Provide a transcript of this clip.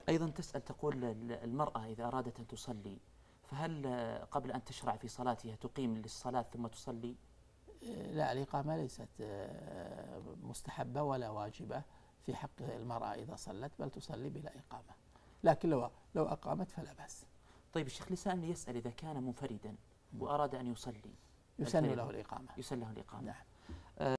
أيضا تسأل تقول المرأة إذا أرادت أن تصلي فهل قبل أن تشرع في صلاتها تقيم للصلاة ثم تصلي؟ لا، الإقامة ليست مستحبة ولا واجبة في حق المرأة إذا صلت، بل تصلي بلا إقامة، لكن لو أقامت فلا بأس. طيب الشيخ لسان يسأل إذا كان منفردا وأراد أن يصلي يسن له الإقامة. يسن له الإقامة. نعم.